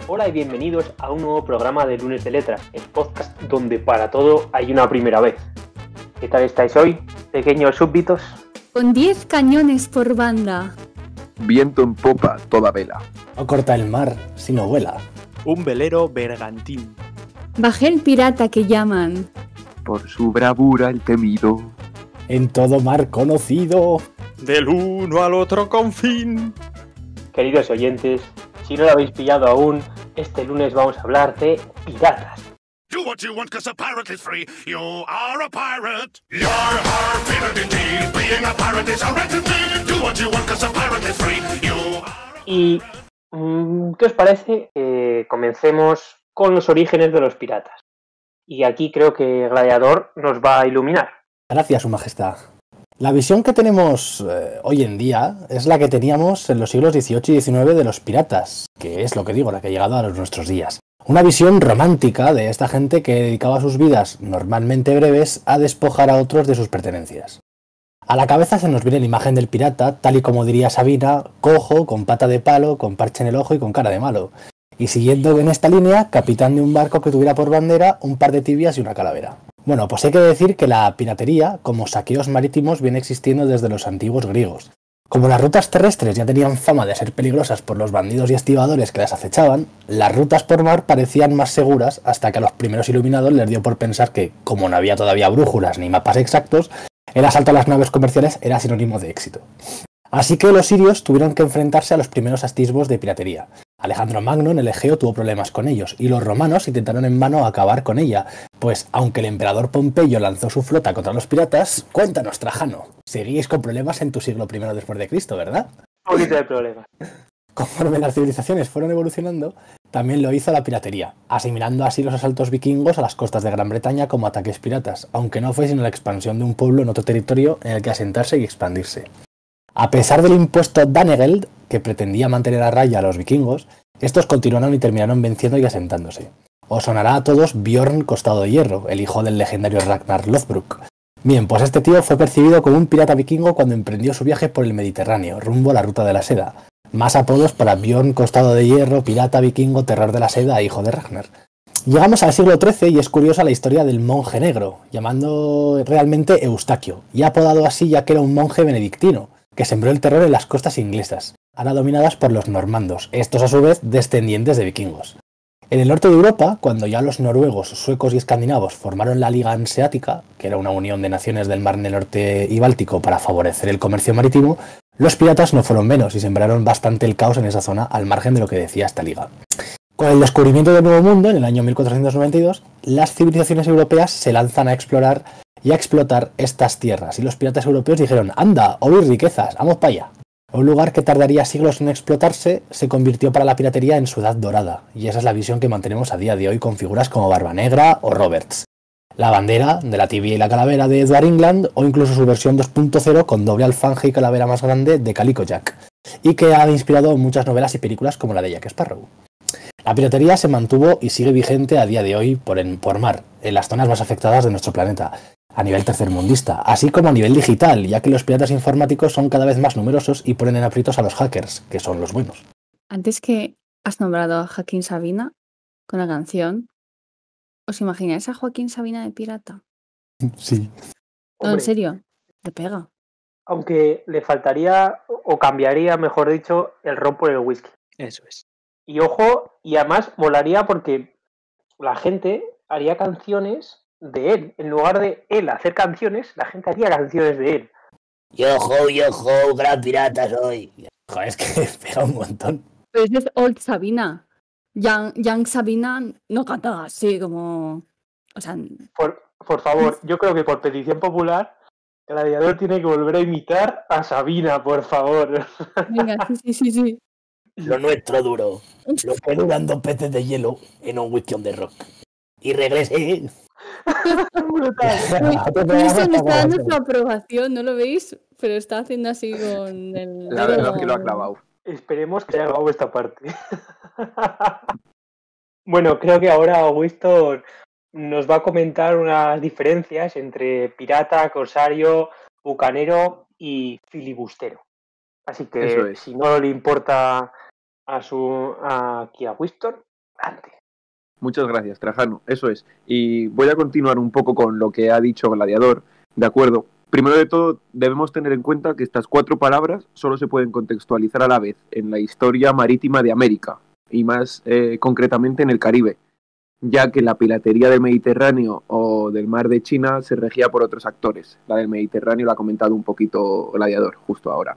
Hola y bienvenidos a un nuevo programa de Lunes de Letras, el podcast donde para todo hay una primera vez. ¿Qué tal estáis hoy, pequeños súbditos? Con 10 cañones por banda. Viento en popa, toda vela. No corta el mar, sino vuela. Un velero bergantín. Bajel pirata que llaman. Por su bravura el temido. En todo mar conocido. Del uno al otro confín. Queridos oyentes, si no lo habéis pillado aún, este lunes vamos a hablar de piratas. Do what you want, 'cause a pirate is free. You are a pirate. You're a pirate indeed. Being a pirate is a right indeed. Do what you want, 'cause a pirate is free. You are... Y, ¿qué os parece? Comencemos con los orígenes de los piratas. Y aquí creo que Gladiador nos va a iluminar. Gracias, Su Majestad. La visión que tenemos hoy en día es la que teníamos en los siglos XVIII y XIX de los piratas, que es lo que digo, la que ha llegado a nuestros días. Una visión romántica de esta gente que dedicaba sus vidas, normalmente breves, a despojar a otros de sus pertenencias. A la cabeza se nos viene la imagen del pirata, tal y como diría Sabina, cojo, con pata de palo, con parche en el ojo y con cara de malo. Y siguiendo en esta línea, capitán de un barco que tuviera por bandera un par de tibias y una calavera. Bueno, pues hay que decir que la piratería, como saqueos marítimos, viene existiendo desde los antiguos griegos. Como las rutas terrestres ya tenían fama de ser peligrosas por los bandidos y estibadores que las acechaban, las rutas por mar parecían más seguras hasta que a los primeros iluminados les dio por pensar que, como no había todavía brújulas ni mapas exactos, el asalto a las naves comerciales era sinónimo de éxito. Así que los sirios tuvieron que enfrentarse a los primeros atisbos de piratería. Alejandro Magno en el Egeo tuvo problemas con ellos, y los romanos intentaron en vano acabar con ella, pues aunque el emperador Pompeyo lanzó su flota contra los piratas, cuéntanos, Trajano, seguís con problemas en tu siglo I después de Cristo, ¿verdad? Un poquito de problema. Conforme las civilizaciones fueron evolucionando, también lo hizo la piratería, asimilando así los asaltos vikingos a las costas de Gran Bretaña como ataques piratas, aunque no fue sino la expansión de un pueblo en otro territorio en el que asentarse y expandirse. A pesar del impuesto Danegeld, que pretendía mantener a raya a los vikingos, estos continuaron y terminaron venciendo y asentándose. Os sonará a todos Bjorn Costado de Hierro, el hijo del legendario Ragnar Lothbrok. Bien, pues este tío fue percibido como un pirata vikingo cuando emprendió su viaje por el Mediterráneo, rumbo a la Ruta de la Seda. Más apodos para Bjorn Costado de Hierro, pirata vikingo, terror de la seda, hijo de Ragnar. Llegamos al siglo XIII y es curiosa la historia del monje negro, llamando realmente Eustaquio, y apodado así ya que era un monje benedictino, que sembró el terror en las costas inglesas, ahora dominadas por los normandos, estos a su vez descendientes de vikingos. En el norte de Europa, cuando ya los noruegos, suecos y escandinavos formaron la Liga Hanseática, que era una unión de naciones del Mar del Norte y Báltico para favorecer el comercio marítimo, los piratas no fueron menos y sembraron bastante el caos en esa zona al margen de lo que decía esta liga. Con el descubrimiento del Nuevo Mundo, en el año 1492, las civilizaciones europeas se lanzan a explorar y a explotar estas tierras, y los piratas europeos dijeron, anda, hoy riquezas, vamos para allá. Un lugar que tardaría siglos en explotarse se convirtió para la piratería en su edad dorada, y esa es la visión que mantenemos a día de hoy con figuras como Barbanegra o Roberts. La bandera de la tibia y la calavera de Edward England, o incluso su versión 2.0 con doble alfanje y calavera más grande de Calico Jack, y que ha inspirado muchas novelas y películas como la de Jack Sparrow. La piratería se mantuvo y sigue vigente a día de hoy por mar, en las zonas más afectadas de nuestro planeta, a nivel tercermundista, así como a nivel digital, ya que los piratas informáticos son cada vez más numerosos y ponen en aprietos a los hackers, que son los buenos. Antes que has nombrado a Joaquín Sabina con la canción, ¿os imagináis a Joaquín Sabina de pirata? Sí. No, en Hombre, serio, te pega. aunque le faltaría, o cambiaría, mejor dicho, el ron por el whisky. Eso es. Y ojo, y además molaría porque la gente haría canciones de él. En lugar de él hacer canciones, la gente haría canciones de él. Yo, gran pirata soy. Joder, es que pega un montón. Pero ese es Old Sabina. Young Sabina no cantaba así como... O sea, Por favor, yo creo que por petición popular, Gladiador tiene que volver a imitar a Sabina, por favor. venga, sí. Lo nuestro duro. Lo que duran 2 peces de hielo en un whisky on the rock. Y regresé. Eso me está dando su aprobación, ¿no lo veis? Pero está haciendo así con el... La verdad es que lo ha clavado. Esperemos que haya grabado esta parte. Bueno, creo que ahora Augusto nos va a comentar unas diferencias entre pirata, corsario, bucanero y filibustero. Así que Eso es. si no le importa aquí a Winston, Adelante. Muchas gracias, Trajano. Eso es. Y voy a continuar un poco con lo que ha dicho Gladiador. De acuerdo. Primero de todo, debemos tener en cuenta que estas 4 palabras solo se pueden contextualizar a la vez en la historia marítima de América, y más concretamente en el Caribe, ya que la piratería del Mediterráneo o del Mar de China se regía por otros actores. La del Mediterráneo la ha comentado un poquito Gladiador justo ahora.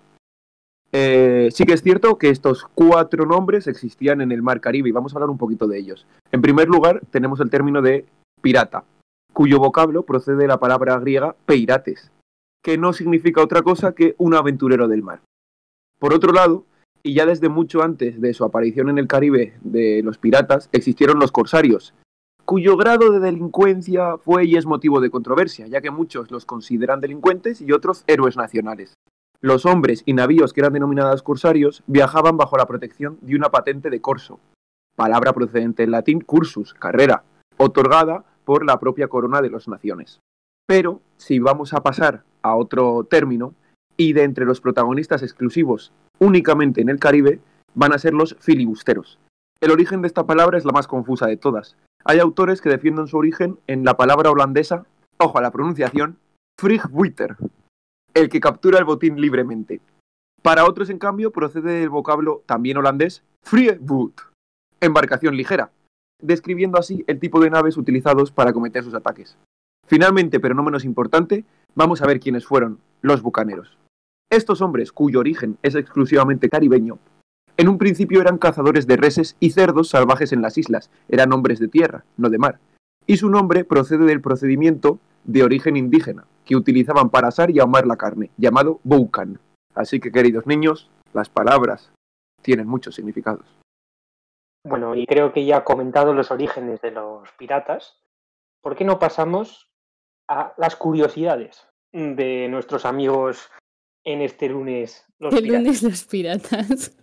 Sí que es cierto que estos 4 nombres existían en el Mar Caribe y vamos a hablar un poquito de ellos. En primer lugar, tenemos el término de pirata, cuyo vocablo procede de la palabra griega peirates, que no significa otra cosa que un aventurero del mar. Por otro lado, y ya desde mucho antes de su aparición en el Caribe de los piratas, existieron los corsarios, cuyo grado de delincuencia fue y es motivo de controversia, ya que muchos los consideran delincuentes y otros héroes nacionales. Los hombres y navíos que eran denominados corsarios viajaban bajo la protección de una patente de corso, palabra procedente en latín cursus, carrera, otorgada por la propia corona de las naciones. Pero, si vamos a pasar a otro término, y de entre los protagonistas exclusivos únicamente en el Caribe, van a ser los filibusteros. El origen de esta palabra es la más confusa de todas. Hay autores que defienden su origen en la palabra holandesa, ojo a la pronunciación, vrijbuiter, el que captura el botín libremente. Para otros, en cambio, procede del vocablo también holandés, vrijboot, embarcación ligera, describiendo así el tipo de naves utilizados para cometer sus ataques. Finalmente, pero no menos importante, vamos a ver quiénes fueron los bucaneros. Estos hombres, cuyo origen es exclusivamente caribeño, en un principio eran cazadores de reses y cerdos salvajes en las islas, eran hombres de tierra, no de mar, y su nombre procede del procedimiento de origen indígena, que utilizaban para asar y ahumar la carne, llamado boucan. Así que, queridos niños, las palabras tienen muchos significados. Bueno, y creo que ya he comentado los orígenes de los piratas. ¿Por qué no pasamos a las curiosidades de nuestros amigos en este lunes, los El piratas? lunes los piratas.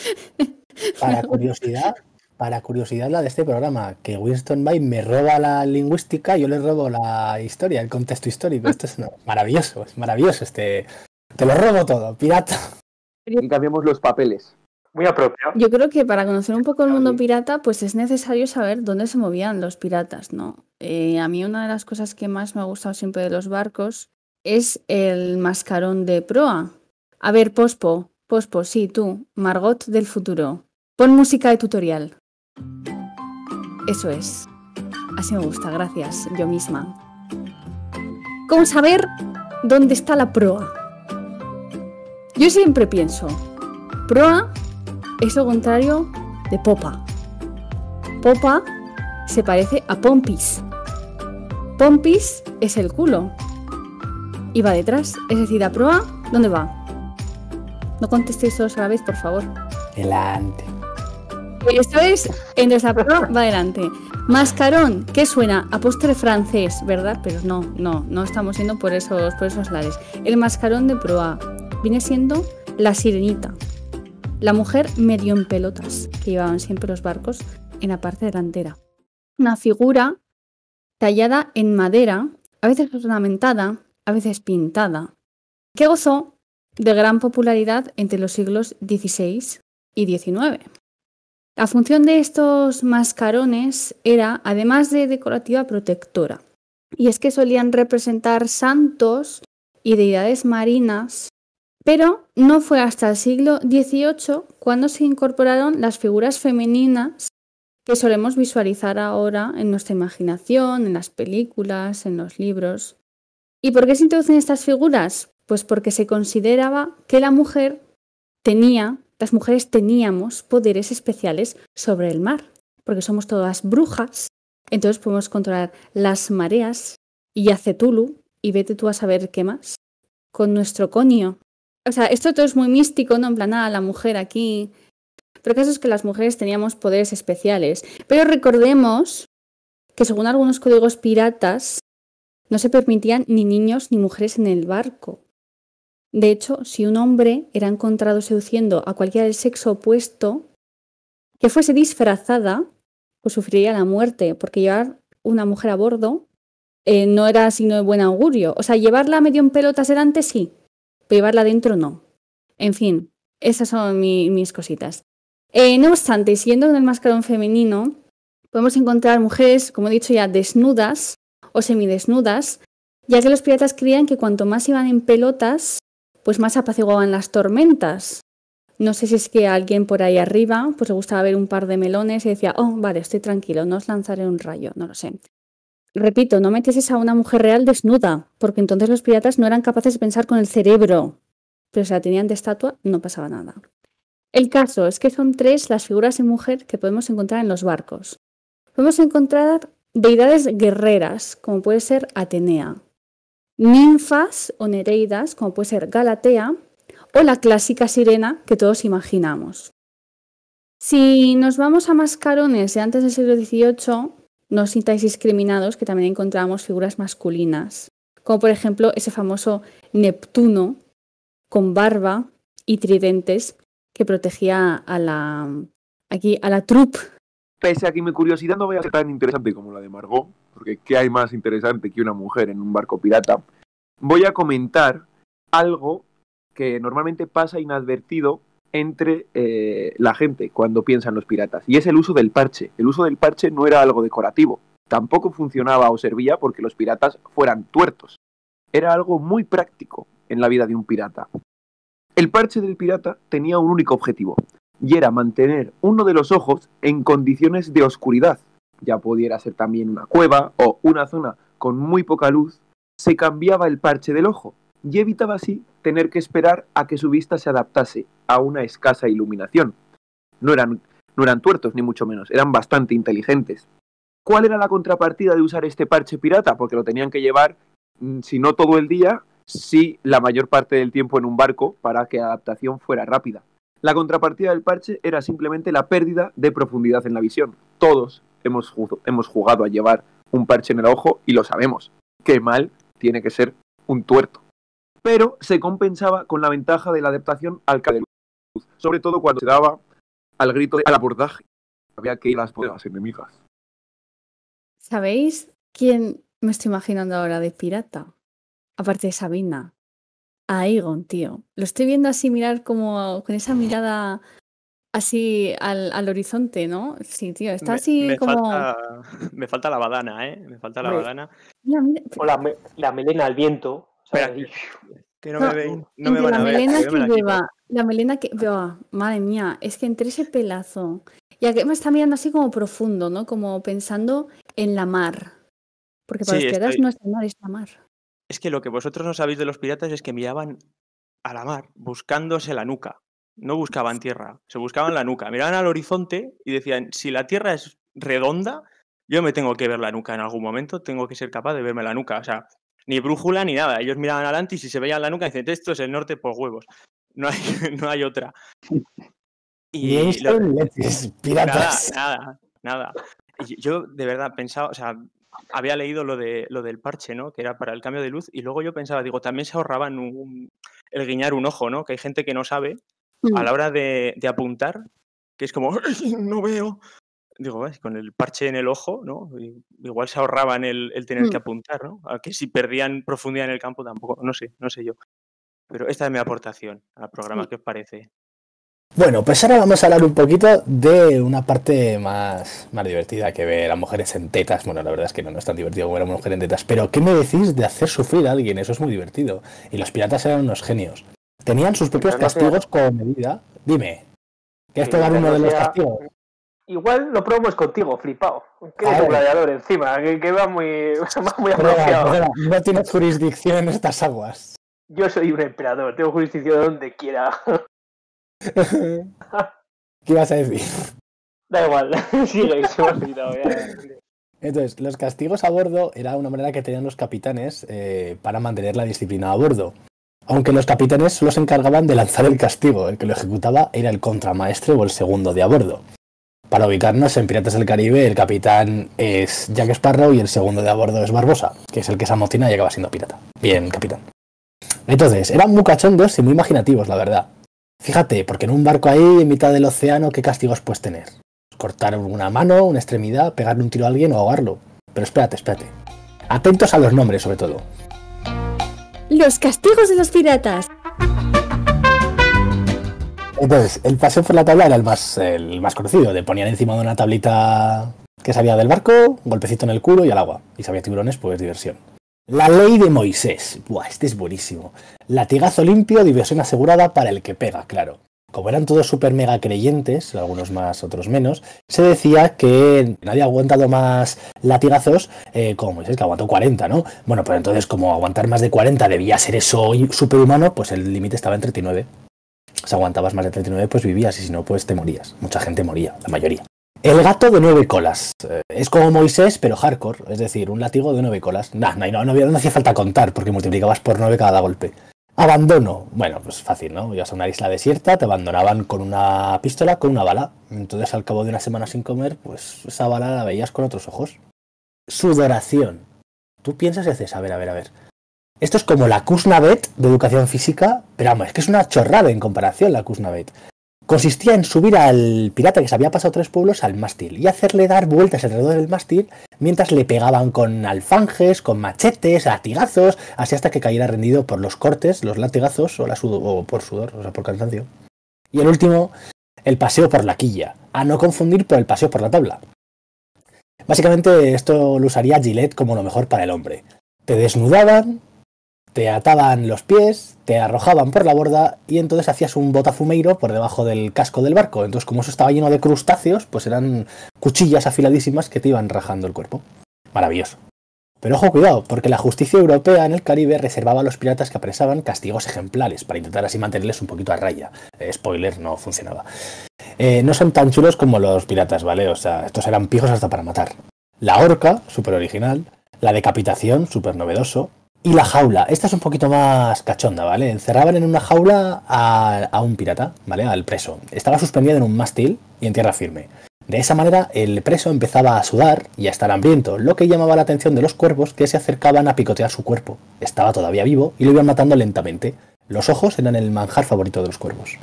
Para curiosidad la de este programa, que Winston Bay me roba la lingüística, yo le robo la historia, el contexto histórico. Esto es maravilloso, te lo robo todo, pirata. Y cambiamos los papeles. Muy apropiado. Yo creo que para conocer un poco el mundo pirata, pues es necesario saber dónde se movían los piratas, ¿no? A mí una de las cosas que más me ha gustado siempre de los barcos es el mascarón de proa. A ver, Pospo, sí, tú, Margot del futuro. Pon música de tutorial. Eso es. Así me gusta, gracias, yo misma. ¿Cómo saber dónde está la proa? Yo siempre pienso, proa es lo contrario de popa. Popa se parece a pompis. Pompis es el culo. Y va detrás. Es decir, la proa, ¿dónde va? No contestéis todos a la vez, por favor. Delante. Esto es, entonces la proa va adelante. Mascarón, ¿qué suena? A postre francés, ¿verdad? Pero no estamos yendo por esos lares. El mascarón de proa viene siendo la sirenita. La mujer medio en pelotas que llevaban siempre los barcos en la parte delantera. Una figura tallada en madera, a veces ornamentada, a veces pintada, que gozó de gran popularidad entre los siglos XVI y XIX. La función de estos mascarones era, además de decorativa, protectora. Y es que solían representar santos y deidades marinas. Pero no fue hasta el siglo XVIII cuando se incorporaron las figuras femeninas que solemos visualizar ahora en nuestra imaginación, en las películas, en los libros. ¿Y por qué se introducen estas figuras? Pues porque se consideraba que las mujeres teníamos poderes especiales sobre el mar, porque somos todas brujas, entonces podemos controlar las mareas y a Cthulhu, y vete tú a saber qué más, con nuestro conio. O sea, esto todo es muy místico, ¿no? En plan, la mujer aquí. Pero el caso es que las mujeres teníamos poderes especiales. Pero recordemos que según algunos códigos piratas, no se permitían ni niños ni mujeres en el barco. De hecho, si un hombre era encontrado seduciendo a cualquiera del sexo opuesto, que fuese disfrazada, pues sufriría la muerte, porque llevar una mujer a bordo no era signo de buen augurio. O sea, llevarla medio en pelotas delante sí, pero llevarla adentro no. En fin, esas son mis cositas. No obstante, siguiendo con el mascarón femenino, podemos encontrar mujeres, como he dicho ya, desnudas o semidesnudas, ya que los piratas creían que cuanto más iban en pelotas, pues más apaciguaban las tormentas. No sé si es que a alguien por ahí arriba pues le gustaba ver un par de melones y decía, oh, vale, estoy tranquilo, no os lanzaré un rayo, no lo sé. Repito, no metieses a una mujer real desnuda, porque entonces los piratas no eran capaces de pensar con el cerebro, pero si la tenían de estatua no pasaba nada. El caso es que son 3 las figuras de mujer que podemos encontrar en los barcos. Podemos encontrar deidades guerreras, como puede ser Atenea, ninfas o nereidas, como puede ser Galatea, o la clásica sirena que todos imaginamos. Si nos vamos a mascarones de antes del siglo XVIII, no os sintáis discriminados, que también encontramos figuras masculinas, como por ejemplo ese famoso Neptuno con barba y tridentes que protegía a la troupe. Pese a que mi curiosidad no vaya a ser tan interesante como la de Margot, porque ¿qué hay más interesante que una mujer en un barco pirata? Voy a comentar algo que normalmente pasa inadvertido entre la gente cuando piensa en los piratas, y es el uso del parche. El uso del parche no era algo decorativo, tampoco funcionaba o servía porque los piratas fueran tuertos. Era algo muy práctico en la vida de un pirata. El parche del pirata tenía un único objetivo, y era mantener uno de los ojos en condiciones de oscuridad. Ya pudiera ser también una cueva o una zona con muy poca luz, se cambiaba el parche del ojo, y evitaba así tener que esperar a que su vista se adaptase a una escasa iluminación. No eran tuertos, ni mucho menos, eran bastante inteligentes. ¿Cuál era la contrapartida de usar este parche pirata? Porque lo tenían que llevar, si no todo el día, sí la mayor parte del tiempo en un barco para que la adaptación fuera rápida. La contrapartida del parche era simplemente la pérdida de profundidad en la visión. Todos hemos jugado a llevar un parche en el ojo y lo sabemos. Qué mal tiene que ser un tuerto. Pero se compensaba con la ventaja de la adaptación al cambio de luz, sobre todo cuando se daba al grito de al abordaje. Había que ir a las pruebas enemigas. ¿Sabéis quién me estoy imaginando ahora de pirata? Aparte de Sabina. A Aegon, tío. Lo estoy viendo así mirar como con esa mirada así al horizonte, ¿no? Sí, tío, está así como... Me falta la badana, ¿eh? Me falta la badana. Mira, mira, O la melena al viento. Espera, ¿sabes? que no me ven, no me entre van a la ver. melena yo me la que quito. lleva, la melena que... Oh, madre mía, es que entre ese pelazo... Y aquí me está mirando así como profundo, ¿no? Como pensando en la mar. Porque para Sí, los piratas estoy- no es el mar, es la mar. Es que lo que vosotros no sabéis de los piratas es que miraban a la mar buscándose la nuca. No buscaban tierra, se buscaban la nuca. Miraban al horizonte y decían, si la tierra es redonda, yo me tengo que ver la nuca en algún momento, tengo que ser capaz de verme la nuca. O sea, ni brújula ni nada. Ellos miraban adelante y si se veían la nuca dicen, esto es el norte por huevos. No hay, no hay otra. Y lo- Jameson, leches, piratas. Nada. Y yo de verdad pensaba, o sea, había leído lo del parche, ¿no? Que era para el cambio de luz, y luego yo pensaba, digo, también se ahorraban el guiñar un ojo, ¿no? Que hay gente que no sabe a la hora de apuntar, que es como, "Ay, no veo". Digo, con el parche en el ojo, ¿no? Igual se ahorraban el tener que apuntar, ¿no? A que si perdían profundidad en el campo tampoco, no sé yo. Pero esta es mi aportación al programa, ¿qué os parece? Bueno, pues ahora vamos a hablar un poquito de una parte más divertida que ver a mujeres en tetas. Bueno, la verdad es que no es tan divertido ver a una mujer en tetas, pero ¿qué me decís de hacer sufrir a alguien? Eso es muy divertido. Y los piratas eran unos genios. Tenían sus propios Pero no castigos con medida. Dime, ¿quieres Sí, pegar pero uno no de los sea- castigos? Igual lo probamos contigo, flipado. Que A eres un ver. gladiador encima, que va muy, va muy Prueba, apropiado. prueba. No tienes jurisdicción en estas aguas. Yo soy un emperador, tengo jurisdicción donde quiera. ¿Qué ibas a decir? Da igual, sigue, se me ha olvidado ya. Entonces, los castigos a bordo era una manera que tenían los capitanes para mantener la disciplina a bordo. Aunque los capitanes solo se encargaban de lanzar el castigo, el que lo ejecutaba era el contramaestre o el segundo de a bordo. Para ubicarnos en Piratas del Caribe, el capitán es Jack Sparrow y el segundo de a bordo es Barbosa, que es el que se amotina y acaba siendo pirata. Bien, capitán. Entonces, eran muy cachondos y muy imaginativos, la verdad. Fíjate, porque en un barco ahí, en mitad del océano, ¿qué castigos puedes tener? Cortar una mano, una extremidad, pegarle un tiro a alguien o ahogarlo. Pero espérate. Atentos a los nombres, sobre todo. Los castigos de los piratas. Entonces, el paseo por la tabla era el más conocido. Te ponían encima de una tablita ¿Qué sabía del barco? Golpecito en el culo y al agua. Y sabía tiburones, pues diversión. La ley de Moisés. Buah, este es buenísimo. Latigazo limpio, diversión asegurada para el que pega, claro. Como eran todos súper mega creyentes, algunos más, otros menos, se decía que nadie ha aguantado más latigazos como Moisés, que aguantó 40, ¿no? Bueno, pues entonces como aguantar más de 40 debía ser eso superhumano, pues el límite estaba en 39. Si aguantabas más de 39, pues vivías, y si no, pues te morías. Mucha gente moría, la mayoría. El gato de 9 colas. Es como Moisés, pero hardcore, es decir, un látigo de 9 colas. No hacía falta contar, porque multiplicabas por 9 cada golpe. Abandono. Bueno, pues fácil, ¿no? Ibas a una isla desierta, te abandonaban con una pistola, con una bala. Entonces, al cabo de una semana sin comer, pues esa bala la veías con otros ojos. Sudoración. Tú piensas y dices, a ver. Esto es como la Kuznavet de educación física, pero vamos, es que es una chorrada en comparación la Kuznavet. Consistía en subir al pirata que se había pasado 3 pueblos al mástil y hacerle dar vueltas alrededor del mástil mientras le pegaban con alfanjes, con machetes, latigazos, así hasta que cayera rendido por los cortes, los latigazos o por sudor, o sea, por cansancio. Y el último, el paseo por la quilla, a no confundir por el paseo por la tabla. Básicamente esto lo usaría Gillette como lo mejor para el hombre. Te desnudaban, te ataban los pies, te arrojaban por la borda y entonces hacías un botafumeiro por debajo del casco del barco. Entonces, como eso estaba lleno de crustáceos, pues eran cuchillas afiladísimas que te iban rajando el cuerpo. Maravilloso. Pero ojo, cuidado, porque la justicia europea en el Caribe reservaba a los piratas que apresaban castigos ejemplares para intentar así mantenerles un poquito a raya. Spoiler, no funcionaba. No son tan chulos como los piratas, ¿vale? O sea, estos eran pijos hasta para matar. La horca, súper original. La decapitación, súper novedoso. Y la jaula, esta es un poquito más cachonda, ¿vale? Encerraban en una jaula a un pirata, ¿vale? Al preso. Estaba suspendido en un mástil y en tierra firme. De esa manera, el preso empezaba a sudar y a estar hambriento, lo que llamaba la atención de los cuervos que se acercaban a picotear su cuerpo. Estaba todavía vivo y lo iban matando lentamente. Los ojos eran el manjar favorito de los cuervos.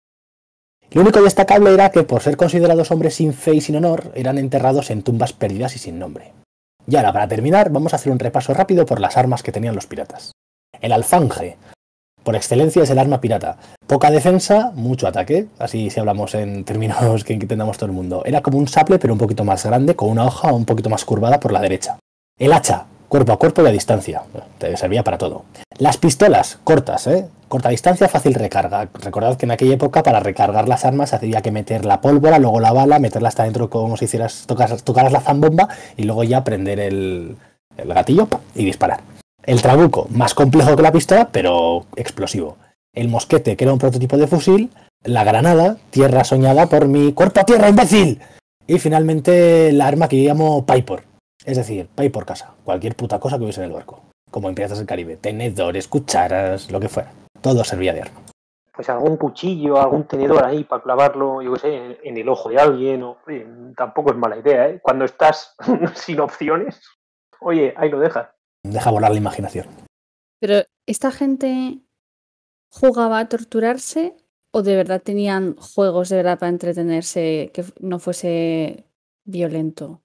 Lo único destacable era que, por ser considerados hombres sin fe y sin honor, eran enterrados en tumbas perdidas y sin nombre. Y ahora, para terminar, vamos a hacer un repaso rápido por las armas que tenían los piratas. El alfanje, por excelencia, es el arma pirata. Poca defensa, mucho ataque, así si hablamos en términos que entendamos todo el mundo. Era como un sable, pero un poquito más grande, con una hoja un poquito más curvada por la derecha. El hacha, cuerpo a cuerpo y a distancia. Te servía para todo. Las pistolas, cortas, corta distancia, fácil recarga. Recordad que en aquella época para recargar las armas había que meter la pólvora, luego la bala, meterla hasta dentro como si hicieras, tocaras la zambomba y luego ya prender el gatillo y disparar. El trabuco, más complejo que la pistola, pero explosivo. El mosquete, que era un prototipo de fusil. La granada, tierra soñada por mi cuerpo a tierra, imbécil. Y finalmente la arma que yo llamo Piper. Es decir, pay por casa, cualquier puta cosa que hubiese en el barco, como en Piratas del Caribe, tenedores, cucharas, lo que fuera, todo servía de arma. Pues algún cuchillo, algún tenedor ahí para clavarlo, yo qué sé, en el ojo de alguien, oye, tampoco es mala idea, ¿eh? Cuando estás sin opciones, oye, ahí lo dejas. Deja volar la imaginación. Pero, ¿esta gente jugaba a torturarse o de verdad tenían juegos de verdad para entretenerse que no fuese violento?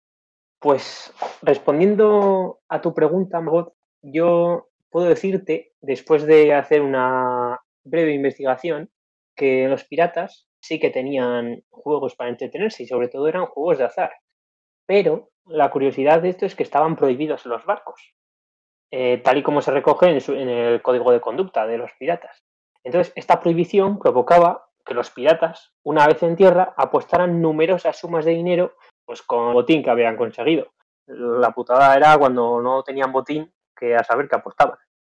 Pues respondiendo a tu pregunta, Margot, yo puedo decirte, después de hacer una breve investigación, que los piratas sí que tenían juegos para entretenerse y sobre todo eran juegos de azar. Pero la curiosidad de esto es que estaban prohibidos en los barcos, tal y como se recoge en el código de conducta de los piratas. Entonces, esta prohibición provocaba que los piratas, una vez en tierra, apostaran numerosas sumas de dinero pues con el botín que habían conseguido. La putada era cuando no tenían botín, que a saber qué apostaban.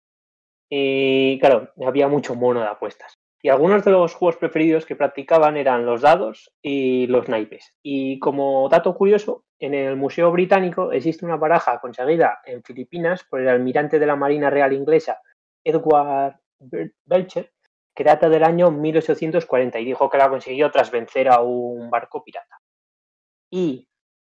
Y claro, había mucho mono de apuestas. Y algunos de los juegos preferidos que practicaban eran los dados y los naipes. Y como dato curioso, en el Museo Británico existe una baraja conseguida en Filipinas por el almirante de la Marina Real Inglesa, Edward Belcher, que data del año 1840 y dijo que la consiguió tras vencer a un barco pirata. Y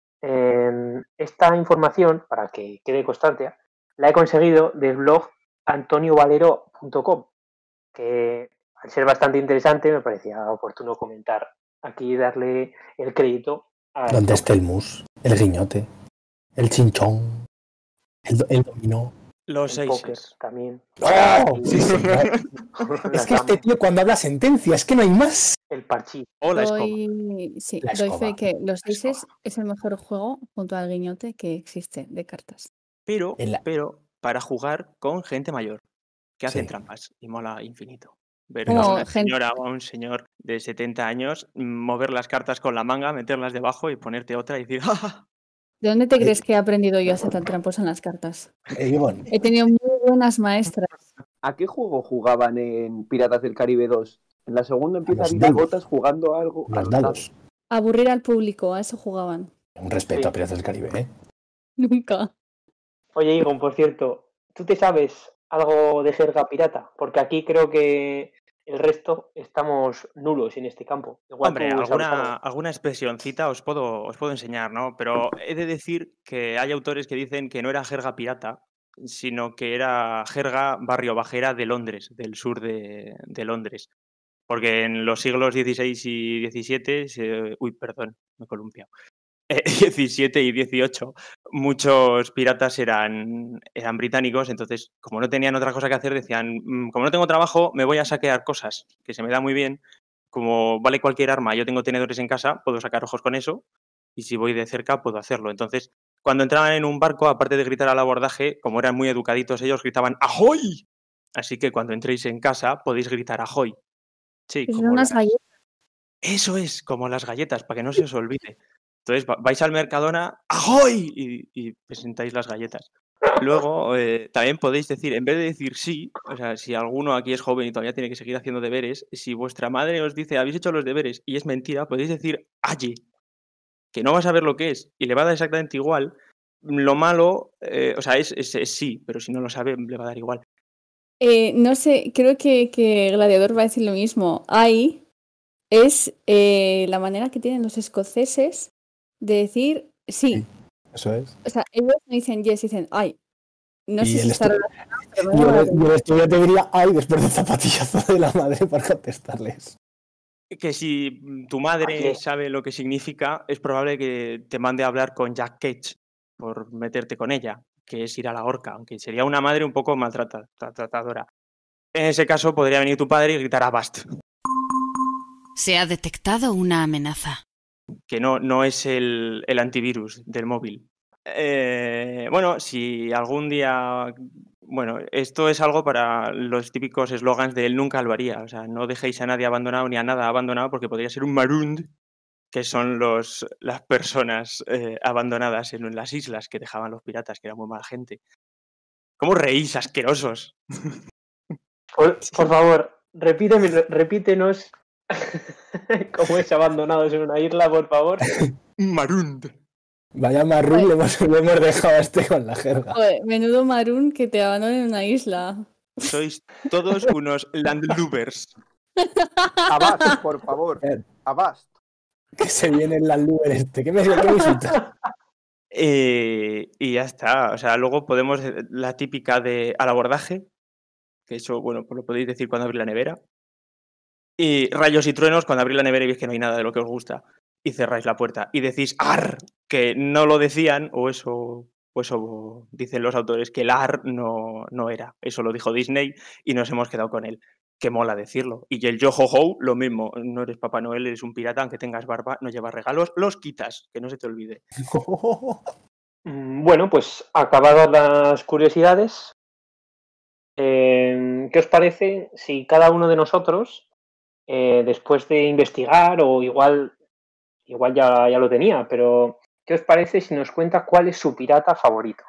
esta información, para que quede constancia, la he conseguido del blog antoniovalero.com, que al ser bastante interesante me parecía oportuno comentar aquí y darle el crédito a... ¿Dónde está el mus? El guiñote, el chinchón, el dominó. Los el póker seises. también. ¡Oh! Y- Sí, señor. Es que este tío cuando habla sentencia, es que no hay más. El parchís. O la escoba. Sí, La doy fe escoba. que los La escoba. seises es el mejor juego junto al guiñote que existe de cartas. Pero En la- para jugar con gente mayor, que hacen Sí. trampas y mola infinito. Ver Como a una gente- señora o a un señor de 70 años mover las cartas con la manga, meterlas debajo y ponerte otra y decir, ¡ja, ja! ¿De dónde te crees que he aprendido yo a hacer tan tramposa en las cartas? Ivonne, He tenido muy buenas maestras. ¿A qué juego jugaban en Piratas del Caribe 2? En la segunda empieza los a dados. Botas jugando a algo. a los dados. Aburrir al público, a eso jugaban. Un respeto Sí. a Piratas del Caribe, ¿eh? Nunca. Oye, Igon, por cierto, ¿tú te sabes algo de jerga pirata? Porque aquí creo que el resto estamos nulos en este campo. Igual Hombre, tú sabes algo. alguna expresioncita os puedo enseñar, ¿no? Pero he de decir que hay autores que dicen que no era jerga pirata, sino que era jerga barrio bajera de Londres, del sur de Londres. Porque en los siglos XVI y XVII, uy, perdón, me he columpiado. 17 y 18, muchos piratas eran británicos, entonces, como no tenían otra cosa que hacer, decían, como no tengo trabajo, me voy a saquear cosas, que se me da muy bien. Como vale cualquier arma, yo tengo tenedores en casa, puedo sacar ojos con eso, y si voy de cerca, puedo hacerlo. Entonces, cuando entraban en un barco, aparte de gritar al abordaje, como eran muy educaditos ellos, gritaban ¡Ahoy! Así que cuando entréis en casa, podéis gritar ¡Ahoy! Sí, Son como unas galletas. eso es, como las galletas, para que no se os olvide. Entonces vais al Mercadona, ¡ahoy! Y presentáis las galletas. Luego, también podéis decir, en vez de decir sí, o sea, si alguno aquí es joven y todavía tiene que seguir haciendo deberes, si vuestra madre os dice, habéis hecho los deberes y es mentira, podéis decir aye, que no vas a ver lo que es y le va a dar exactamente igual. Lo malo, o sea, es sí, pero si no lo sabe, le va a dar igual. No sé, creo que Gladiador va a decir lo mismo. Ahí es la manera que tienen los escoceses de decir sí. Eso es. O sea, ellos no dicen yes, dicen ay. No Y sé si el está relacionado, pero me Y da la el, y el estudiante diría, ay, después del zapatillazo de la madre para contestarles. Que si tu madre Oye. sabe lo que significa, es probable que te mande a hablar con Jack Cage por meterte con ella, que es ir a la horca, aunque sería una madre un poco maltratadora. En ese caso podría venir tu padre y gritar a Bast, Se ha detectado una amenaza. que no es el antivirus del móvil. Bueno, si algún día... Bueno, esto es algo para los típicos eslogans de él nunca lo haría. O sea, no dejéis a nadie abandonado ni a nada abandonado porque podría ser un maroon, que son las personas abandonadas en las islas que dejaban los piratas, que era muy mala gente. ¿Cómo reís, asquerosos? Por favor, repítenos cómo es abandonados en una isla, por favor. Maroon. Vaya marrón, le hemos dejado a este con la jerga. Joder, menudo marún que te abandonen en una isla. Sois todos unos landlubbers. Avast, por favor. Avast. Que se viene el Landluber este. ¿Qué me insulta? Y ya está. O sea, luego podemos la típica de al abordaje, que eso, bueno, pues lo podéis decir cuando abrís la nevera. Y rayos y truenos cuando abrís la nevera y veis que no hay nada de lo que os gusta. Y cerráis la puerta. Y decís ¡ar! Que no lo decían, o eso dicen los autores, que el ar no era. Eso lo dijo Disney y nos hemos quedado con él. Que mola decirlo. Y el yo ho ho, lo mismo. No eres Papá Noel, eres un pirata, aunque tengas barba, no llevas regalos, los quitas, que no se te olvide. Bueno, pues acabadas las curiosidades. ¿Qué os parece si cada uno de nosotros, después de investigar, o igual ya lo tenía, pero ¿qué os parece si nos cuenta cuál es su pirata favorito?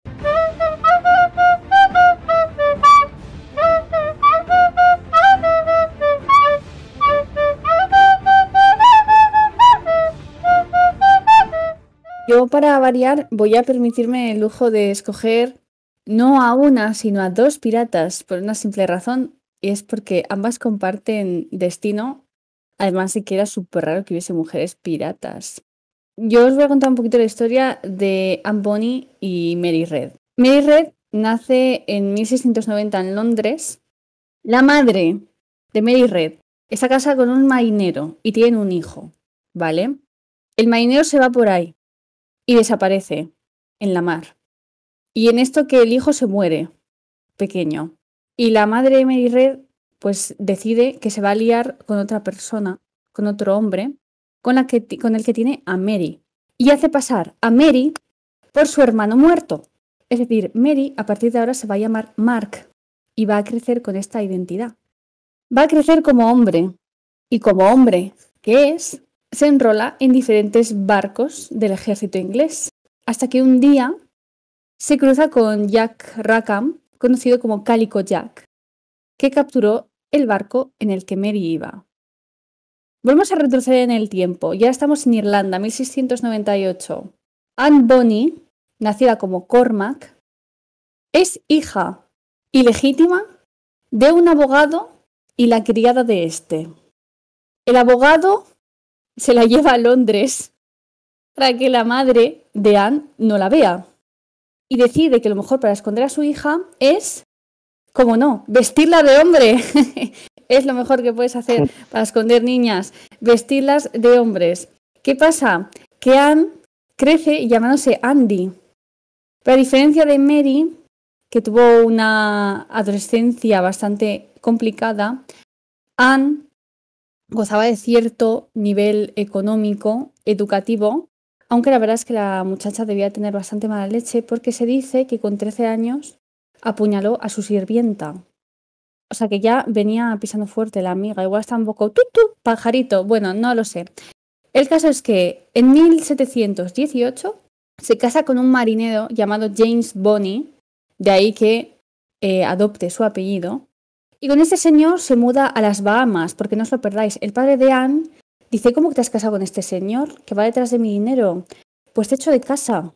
Yo, para variar, voy a permitirme el lujo de escoger no a una, sino a dos piratas, por una simple razón, y es porque ambas comparten destino, además de que era súper raro que hubiese mujeres piratas. Yo os voy a contar un poquito la historia de Anne Bonny y Mary Red. Mary Red nace en 1690 en Londres. La madre de Mary Red está casada con un marinero y tienen un hijo, ¿vale? El marinero se va por ahí y desaparece en la mar. Y en esto que el hijo se muere, pequeño. Y la madre de Mary Red pues decide que se va a liar con otra persona, con otro hombre, con el que tiene a Mary. Y hace pasar a Mary por su hermano muerto. Es decir, Mary a partir de ahora se va a llamar Mark y va a crecer con esta identidad. Va a crecer como hombre. Y como hombre que es, se enrola en diferentes barcos del ejército inglés. Hasta que un día se cruza con Jack Rackham, conocido como Calico Jack, que capturó el barco en el que Mary iba. Volvemos a retroceder en el tiempo. Ya estamos en Irlanda, 1698. Anne Bonny, nacida como Cormac, es hija ilegítima de un abogado y la criada de este. El abogado se la lleva a Londres para que la madre de Anne no la vea. Y decide que lo mejor para esconder a su hija es, como no, vestirla de hombre. Es lo mejor que puedes hacer para esconder niñas, vestirlas de hombres. ¿Qué pasa? Que Anne crece llamándose Andy. Pero a diferencia de Mary, que tuvo una adolescencia bastante complicada, Anne gozaba de cierto nivel económico, educativo, aunque la verdad es que la muchacha debía tener bastante mala leche porque se dice que con 13 años apuñaló a su sirvienta. O sea que ya venía pisando fuerte la amiga, igual está un poco pajarito, bueno, no lo sé. El caso es que en 1718 se casa con un marinero llamado James Bonny, de ahí que adopte su apellido, y con este señor se muda a las Bahamas, porque no os lo perdáis, el padre de Anne dice, ¿cómo que te has casado con este señor que va detrás de mi dinero? Pues te echo de casa.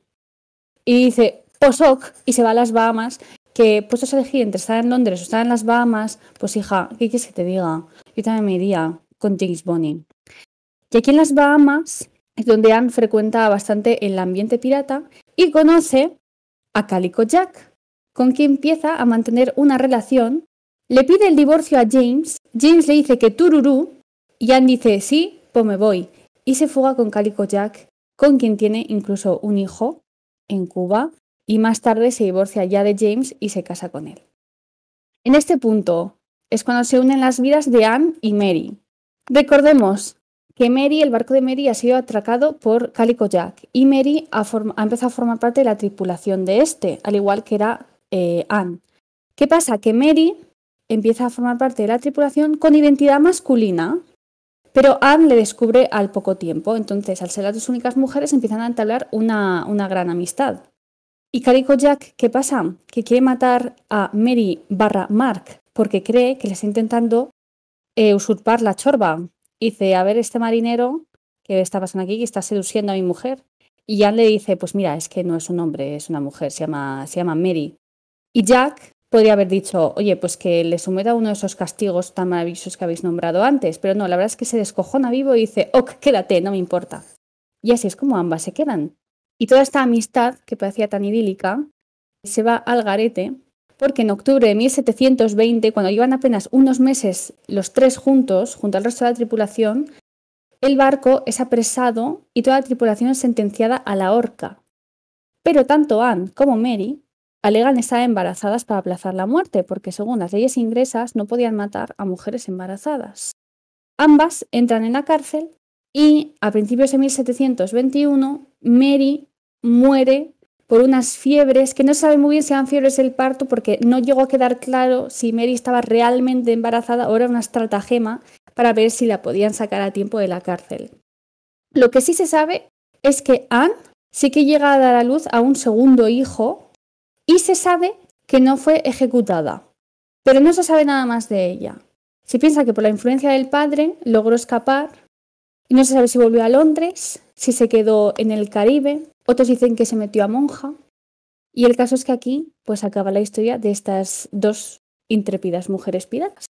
Y dice, posoc, y se va a las Bahamas, que puestos a elegir entre estar en Londres o estar en las Bahamas, pues hija, ¿qué quieres que te diga? Yo también me iría con James Bonny. Y aquí en las Bahamas es donde Anne frecuenta bastante el ambiente pirata y conoce a Calico Jack, con quien empieza a mantener una relación. Le pide el divorcio a James, James le dice que tururú, y Anne dice, sí, pues me voy. Y se fuga con Calico Jack, con quien tiene incluso un hijo en Cuba, y más tarde se divorcia ya de James y se casa con él. En este punto es cuando se unen las vidas de Anne y Mary. Recordemos que el barco de Mary ha sido atracado por Calico Jack y Mary ha empezado a formar parte de la tripulación de este, al igual que era Anne. ¿Qué pasa? Que Mary empieza a formar parte de la tripulación con identidad masculina, pero Anne le descubre al poco tiempo. Entonces, al ser las dos únicas mujeres, empiezan a entablar una gran amistad. Y Calico Jack, ¿qué pasa? Que quiere matar a Mary / Mark porque cree que le está intentando usurpar la chorba. Y dice, a ver, este marinero que está pasando aquí, que está seduciendo a mi mujer. Y Anne le dice, pues mira, es que no es un hombre, es una mujer, se llama Mary. Y Jack podría haber dicho, oye, pues que le someta uno de esos castigos tan maravillosos que habéis nombrado antes. Pero no, la verdad es que se descojona vivo y dice, ok, quédate, no me importa. Y así es como ambas se quedan. Y toda esta amistad, que parecía tan idílica, se va al garete porque en octubre de 1720, cuando llevan apenas unos meses los tres juntos, junto al resto de la tripulación, el barco es apresado y toda la tripulación es sentenciada a la horca. Pero tanto Anne como Mary alegan estar embarazadas para aplazar la muerte, porque según las leyes inglesas no podían matar a mujeres embarazadas. Ambas entran en la cárcel y a principios de 1721 Mary muere por unas fiebres, que no se sabe muy bien si eran fiebres del parto, porque no llegó a quedar claro si Mary estaba realmente embarazada o era una estratagema para ver si la podían sacar a tiempo de la cárcel. Lo que sí se sabe es que Anne sí que llega a dar a luz a un segundo hijo y se sabe que no fue ejecutada, pero no se sabe nada más de ella. Se piensa que por la influencia del padre logró escapar y no se sabe si volvió a Londres, si se quedó en el Caribe. Otros dicen que se metió a monja. Y el caso es que aquí pues acaba la historia de estas dos intrépidas mujeres piratas.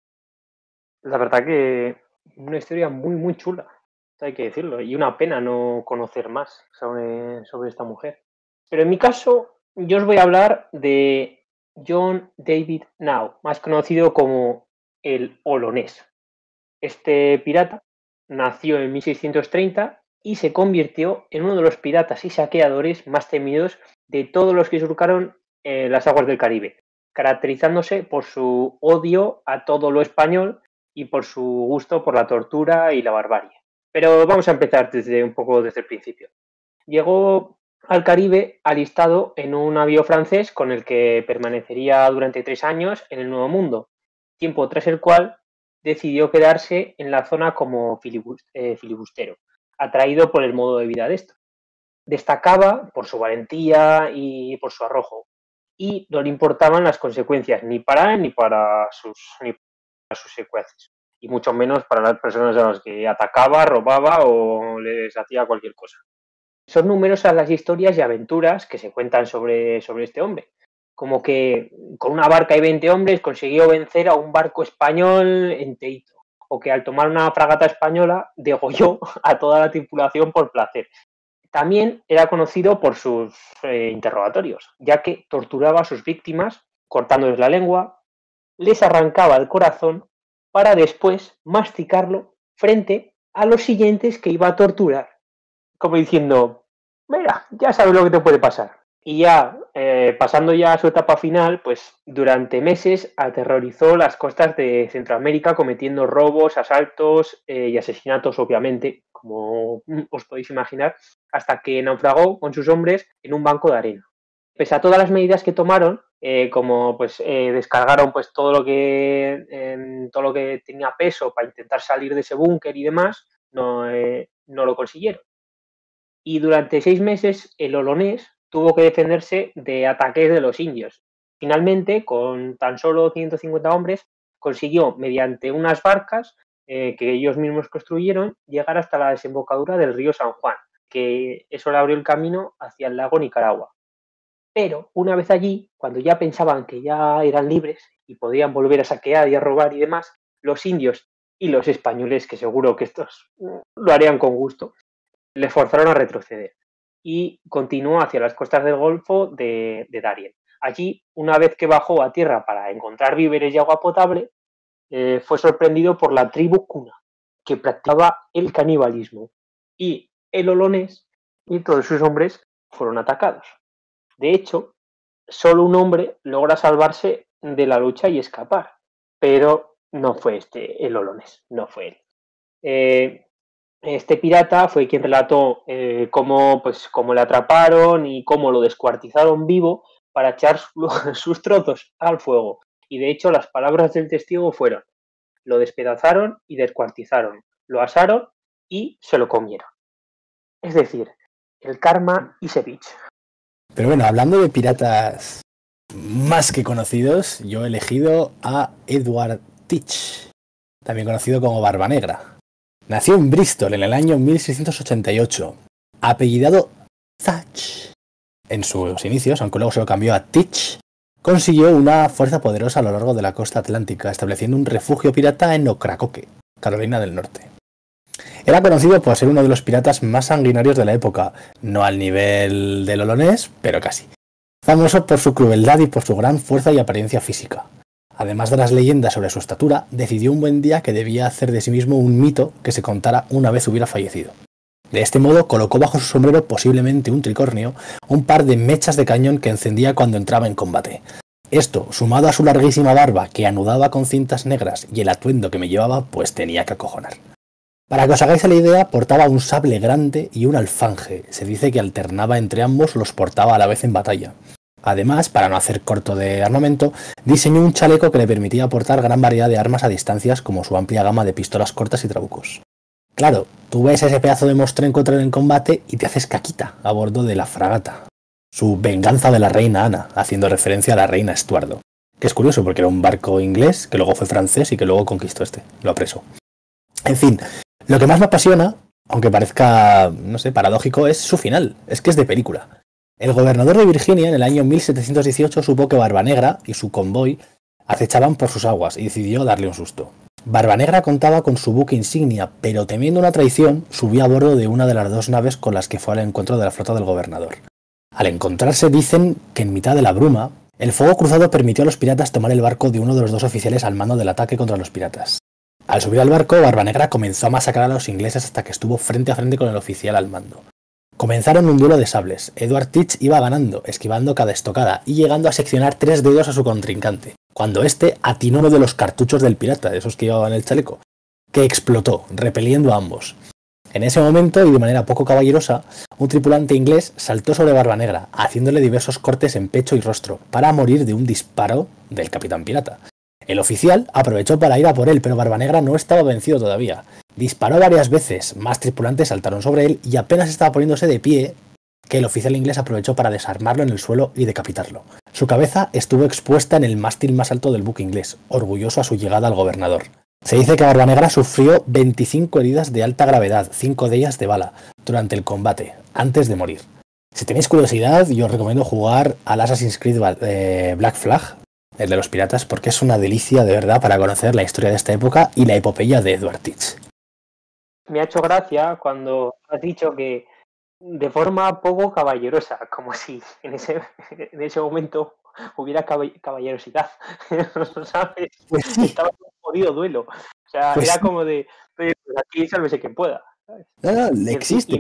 La verdad que una historia muy, muy chula, hay que decirlo. Y una pena no conocer más sobre esta mujer. Pero en mi caso, yo os voy a hablar de John David Now, más conocido como el Olonés. Este pirata nació en 1630 y se convirtió en uno de los piratas y saqueadores más temidos de todos los que surcaron las aguas del Caribe, caracterizándose por su odio a todo lo español y por su gusto por la tortura y la barbarie. Pero vamos a empezar desde el principio. Llegó al Caribe alistado en un navío francés con el que permanecería durante 3 años en el Nuevo Mundo, tiempo tras el cual decidió quedarse en la zona como filibustero, atraído por el modo de vida de esto. Destacaba por su valentía y por su arrojo, y no le importaban las consecuencias ni para él ni para sus secuaces, y mucho menos para las personas a las que atacaba, robaba o les hacía cualquier cosa. Son numerosas las historias y aventuras que se cuentan sobre este hombre, como que con una barca y 20 hombres consiguió vencer a un barco español enterito, o que al tomar una fragata española degolló a toda la tripulación por placer. También era conocido por sus interrogatorios, ya que torturaba a sus víctimas cortándoles la lengua, les arrancaba el corazón para después masticarlo frente a los siguientes que iba a torturar, como diciendo, mira, ya sabes lo que te puede pasar. Y ya, pasando ya a su etapa final, pues durante meses aterrorizó las costas de Centroamérica cometiendo robos, asaltos y asesinatos, obviamente, como os podéis imaginar, hasta que naufragó con sus hombres en un banco de arena. Pese a todas las medidas que tomaron, como pues descargaron pues todo lo que tenía peso para intentar salir de ese búnker y demás, no lo consiguieron. Y durante 6 meses el Olonés tuvo que defenderse de ataques de los indios. Finalmente, con tan solo 150 hombres, consiguió, mediante unas barcas que ellos mismos construyeron, llegar hasta la desembocadura del río San Juan, que eso le abrió el camino hacia el lago Nicaragua. Pero una vez allí, cuando ya pensaban que ya eran libres y podían volver a saquear y a robar y demás, los indios y los españoles, que seguro que estos lo harían con gusto, le forzaron a retroceder y continuó hacia las costas del Golfo de Darien. Allí, una vez que bajó a tierra para encontrar víveres y agua potable, fue sorprendido por la tribu Kuna, que practicaba el canibalismo, y el Olonés y todos sus hombres fueron atacados. De hecho, solo un hombre logra salvarse de la lucha y escapar, pero no fue el Olonés, no fue él. Este pirata fue quien relató cómo le atraparon y cómo lo descuartizaron vivo para echar sus trozos al fuego. Y de hecho las palabras del testigo fueron: lo despedazaron y descuartizaron, lo asaron y se lo comieron. Es decir, el karma is a bitch. Pero bueno, hablando de piratas más que conocidos, yo he elegido a Edward Teach, también conocido como Barba Negra. Nació en Bristol en el año 1688, apellidado Thatch. En sus inicios, aunque luego se lo cambió a Teach, consiguió una fuerza poderosa a lo largo de la costa atlántica, estableciendo un refugio pirata en Ocracoke, Carolina del Norte. Era conocido por ser uno de los piratas más sanguinarios de la época, no al nivel del Olonés, pero casi. Famoso por su crueldad y por su gran fuerza y apariencia física. Además de las leyendas sobre su estatura, decidió un buen día que debía hacer de sí mismo un mito que se contara una vez hubiera fallecido. De este modo colocó bajo su sombrero, posiblemente un tricornio, un par de mechas de cañón que encendía cuando entraba en combate. Esto, sumado a su larguísima barba que anudaba con cintas negras y el atuendo que me llevaba, pues tenía que acojonar. Para que os hagáis la idea, portaba un sable grande y un alfanje. Se dice que alternaba entre ambos, los portaba a la vez en batalla. Además, para no hacer corto de armamento, diseñó un chaleco que le permitía portar gran variedad de armas a distancias, como su amplia gama de pistolas cortas y trabucos. Claro, tú ves a ese pedazo de monstruo encontrar en combate y te haces caquita a bordo de la fragata. Su venganza de la reina Ana, haciendo referencia a la reina Estuardo. Que es curioso porque era un barco inglés, que luego fue francés y que luego conquistó lo apresó. En fin, lo que más me apasiona, aunque parezca, no sé, paradójico, es su final. Es que es de película. El gobernador de Virginia en el año 1718 supo que Barba Negra y su convoy acechaban por sus aguas y decidió darle un susto. Barba Negra contaba con su buque insignia, pero temiendo una traición, subió a bordo de una de las 2 naves con las que fue al encuentro de la flota del gobernador. Al encontrarse, dicen que en mitad de la bruma, el fuego cruzado permitió a los piratas tomar el barco de uno de los 2 oficiales al mando del ataque contra los piratas. Al subir al barco, Barba Negra comenzó a masacrar a los ingleses hasta que estuvo frente a frente con el oficial al mando. Comenzaron un duelo de sables. Edward Teach iba ganando, esquivando cada estocada y llegando a seccionar 3 dedos a su contrincante, cuando este atinó uno de los cartuchos del pirata, de esos que llevaba en el chaleco, que explotó, repeliendo a ambos. En ese momento, y de manera poco caballerosa, un tripulante inglés saltó sobre Barbanegra, haciéndole diversos cortes en pecho y rostro, para morir de un disparo del capitán pirata. El oficial aprovechó para ir a por él, pero Barbanegra no estaba vencido todavía. Disparó varias veces, más tripulantes saltaron sobre él y apenas estaba poniéndose de pie que el oficial inglés aprovechó para desarmarlo en el suelo y decapitarlo. Su cabeza estuvo expuesta en el mástil más alto del buque inglés, orgulloso a su llegada al gobernador. Se dice que Barbanegra sufrió 25 heridas de alta gravedad, 5 de ellas de bala, durante el combate, antes de morir. Si tenéis curiosidad, yo os recomiendo jugar al Assassin's Creed Black Flag, el de los piratas, porque es una delicia de verdad para conocer la historia de esta época y la epopeya de Edward Teach. Me ha hecho gracia cuando has dicho que de forma poco caballerosa, como si en ese momento hubiera caballerosidad, ¿sabes? Pues sí. Estaba en un jodido duelo. O sea, Pues era sí. como de, pues aquí sálvese quien pueda, ¿sabes? No, existe.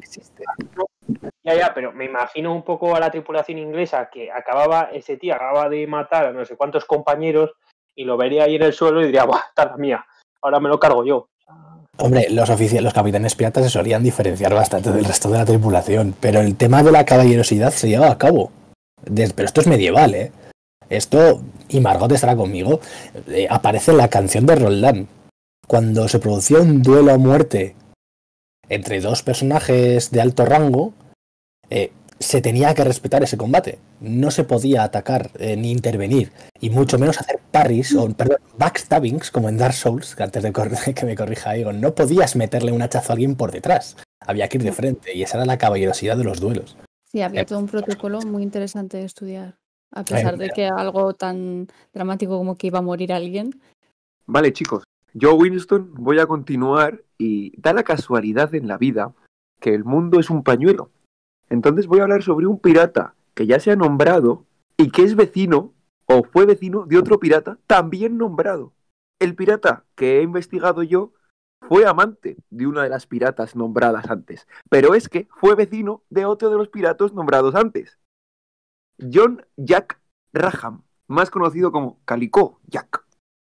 Ya, pero me imagino un poco a la tripulación inglesa que ese tío acababa de matar a no sé cuántos compañeros y lo vería ahí en el suelo y diría, ¡buah, está la mía! Ahora me lo cargo yo. Hombre, los capitanes piratas se solían diferenciar bastante del resto de la tripulación, pero el tema de la caballerosidad se llevaba a cabo. Pero esto es medieval, ¿eh? Esto, y Margot estará conmigo, aparece en la canción de Roldán. Cuando se producía un duelo a muerte entre 2 personajes de alto rango, se tenía que respetar ese combate. No se podía atacar ni intervenir, y mucho menos hacer parries, backstabbings, como en Dark Souls, que antes de que me corrija Egon, no podías meterle un hachazo a alguien por detrás. Había que ir de frente, y esa era la caballerosidad de los duelos. Sí, había todo un protocolo muy interesante de estudiar, a pesar de que algo tan dramático como que iba a morir alguien. Vale, chicos, yo, Winston, voy a continuar y da la casualidad en la vida que el mundo es un pañuelo. Entonces voy a hablar sobre un pirata que ya se ha nombrado y que es vecino o fue vecino de otro pirata también nombrado. El pirata que he investigado yo fue amante de una de las piratas nombradas antes, pero es que fue vecino de otro de los piratas nombrados antes. John Jack Raham, más conocido como Calico Jack.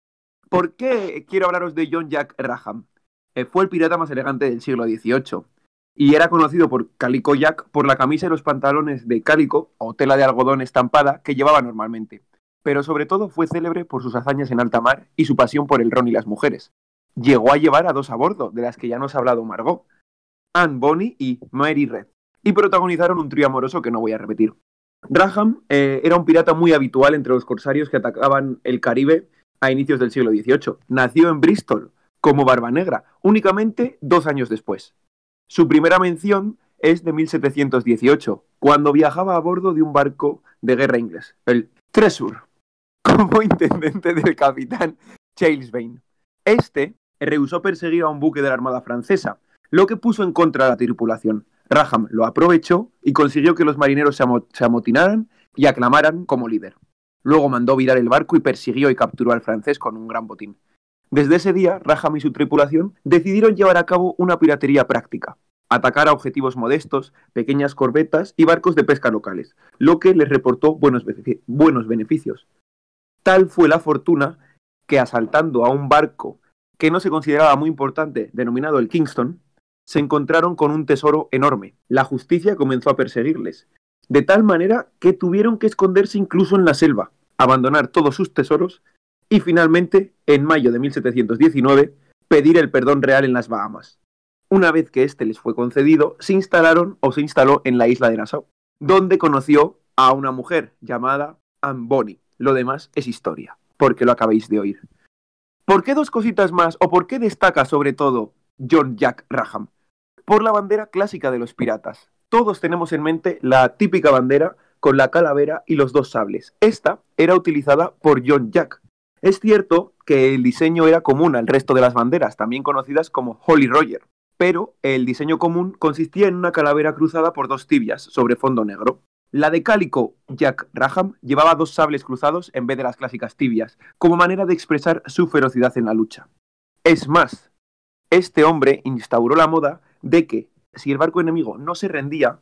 ¿Por qué quiero hablaros de John Jack Raham? Fue el pirata más elegante del siglo XVIII y era conocido por Calico Jack por la camisa y los pantalones de cálico o tela de algodón estampada que llevaba normalmente, pero sobre todo fue célebre por sus hazañas en alta mar y su pasión por el ron y las mujeres. Llegó a llevar a 2 a bordo, de las que ya nos ha hablado Margot, Anne Bonny y Mary Red, y protagonizaron un trío amoroso que no voy a repetir. Raham era un pirata muy habitual entre los corsarios que atacaban el Caribe a inicios del siglo XVIII. Nació en Bristol como Barbanegra, únicamente 2 años después. Su primera mención es de 1718, cuando viajaba a bordo de un barco de guerra inglés, el Treasure, como intendente del capitán Charles Vane. Este rehusó perseguir a un buque de la Armada francesa, lo que puso en contra a la tripulación. Raham lo aprovechó y consiguió que los marineros se amotinaran y aclamaran como líder. Luego mandó virar el barco y persiguió y capturó al francés con un gran botín. Desde ese día, Raham y su tripulación decidieron llevar a cabo una piratería práctica, atacar a objetivos modestos, pequeñas corbetas y barcos de pesca locales, lo que les reportó buenos beneficios. Tal fue la fortuna que, asaltando a un barco que no se consideraba muy importante, denominado el Kingston, se encontraron con un tesoro enorme. La justicia comenzó a perseguirles, de tal manera que tuvieron que esconderse incluso en la selva, abandonar todos sus tesoros y finalmente, en mayo de 1719, pedir el perdón real en las Bahamas. Una vez que este les fue concedido, se instaló en la isla de Nassau, donde conoció a una mujer llamada Anne Bonny. Lo demás es historia, porque lo acabáis de oír. ¿Por qué 2 cositas más, o por qué destaca sobre todo John Jack Raham? Por la bandera clásica de los piratas. Todos tenemos en mente la típica bandera con la calavera y los 2 sables. Esta era utilizada por John Jack. Es cierto que el diseño era común al resto de las banderas, también conocidas como Holy Roger, pero el diseño común consistía en una calavera cruzada por 2 tibias sobre fondo negro. La de Calico Jack Raham llevaba 2 sables cruzados en vez de las clásicas tibias, como manera de expresar su ferocidad en la lucha. Es más, este hombre instauró la moda de que, si el barco enemigo no se rendía,